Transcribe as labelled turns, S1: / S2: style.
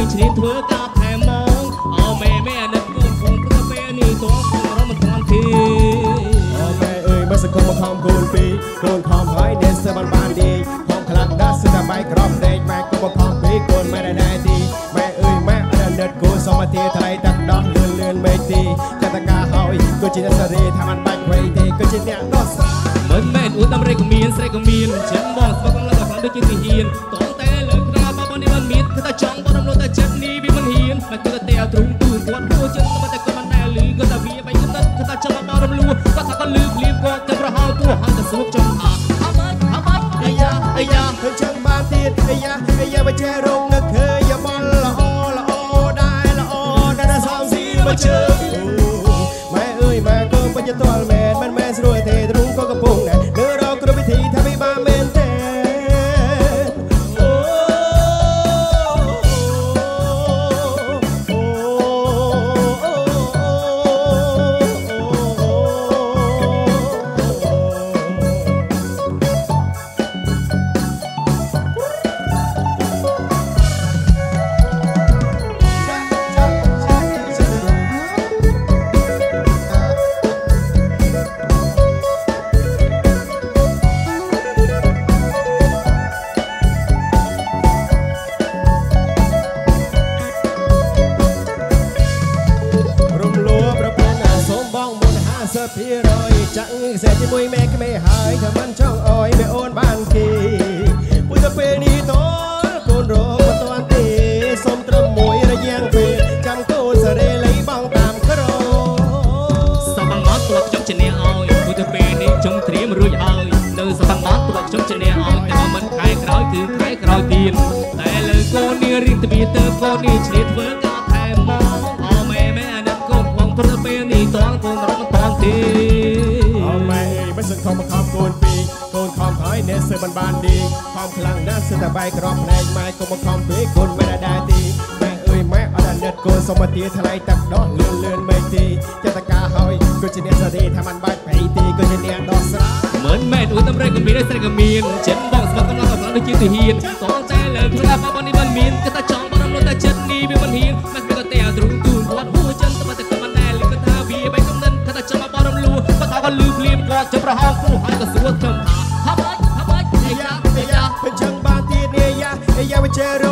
S1: ឆ្លៀតធ្វើការថែមងអោមេមេអាណិតកូនផងព្រឹកពេលនេះតោះក្នុងរំមិនទាន់ទេ
S2: អោមេអើយមកសង្គមមកខំកូនពីកូនខំហើយអ្នកសើបានទេខំខ្លាំងដាស់ស្ដាប់បាយក្រំដេកម៉ែកុំមកខំពីកូនម៉ែដែរទីម៉ែអើយម៉ែអណិតកូនសមទាថ្លៃតាក់ដោះលឿនមេទីកតកាហើយក៏ជាអ្នកសេរីថាมันបាច់វៃទេក៏ជាអ្នកដោះស្រាយ
S1: មិនមែនអួតតាមរេក៏មានស្រីក៏មានចិនបងស្បកំឡឹងក៏ខ្លាំងដូចជាទីហ៊ានតងតែលើក្រៅបងនេះមិនមានគឺតែចង់បងរំលោះតែចិត្តនេះវាមិនហ៊ានមិនគឺតែទ្រូងទូគាត់ព្រោះចិនតែក៏មិនដែលលឺក៏តែវាបែកទៅគឺតែចង់បងរំលោះគាត់ថាក៏លឺភ្លាមគាត់ទៅប្រហោទោះហើយតែសួកចំអាអាយ៉ាអាយ៉ា
S2: ឃើញចឹងបានទៀតអាយ៉ាមកចេះរងនឹកឃើញយ៉ាបល់ល្អដែលសំស៊ីមកជើម៉ែអើយម៉ែក៏បញ្ញទាល់មែនមិនមែនស្រួលទេទ្រូងក៏កំពុងដែរលើរកគ្រប់វិធីថាវាបានមែនទេចាក់ខ្សែជាមួយមេក្មេហើយถ้ามันចង់អោយមេអូនបានគេពុទ្ធពេលនេះតកូនរងមិនទាន់ទេសុំត្រឹមមួយរយៈពេលចាំកូនសរេលៃបងតាមក្រ
S1: សបងមកទប់ចុកជំនះអោយពុទ្ធពេលនេះចុងត្រៀមរួចហើយនៅសបងមកទប់ចុកជំនះអោយតែមិនខែក្រោយគឺខែក្រោយទៀតតែលើកូននេះរៀងទ្វាទៅកូននេះឆ្លៀតធ្វើការថែមងអមេមេអាណិតកូនផងពុទ្ធពេលនេះតងកូនរត់មិនតាន់ទេ
S2: សង្គមមកខំកូនពីកូនខំហើយអ្នកសើបានឌីខំខ្លាំងណាស់សើតែបាយក្រំផ្នែកម៉ែកុំមកខំពីកូនមិនដែរទីម៉ែអើយម៉ែអត់ណិតកូនសមទាថ្លៃតាក់ដោះលឿនមេទីចិត្តកាហើយក៏ជាអ្នកសេរីថាมันបាច់ប្រៃទីក៏ជាអ្នកដោះស្រាយ
S1: មិនមែនអួតតាមរេក៏មានស្រីក៏មានចិនបងស្បកំឡឹងក៏ខ្លាំងដូចជាទីហ៊ានតងតែលើក្រៅបងនេះមិនមានគឺតែចង់បងរំលោះតែចិត្តនេះវាមិនហ៊ានមិនគឺតែទ្រូងទូគាត់ហួចិនតែក៏មិនដែលលឺថាវាបែកកំណិនគឺតែចង់បងរំលោះគាត់ថាក៏លឺភ្លាមគាត់ចុះប្រហោងព្រោះហើយក៏សួរចំថាហប់អាយ៉ា
S2: ពេញចឹងបានទៀតនេះអាយ៉ាមកចេះរ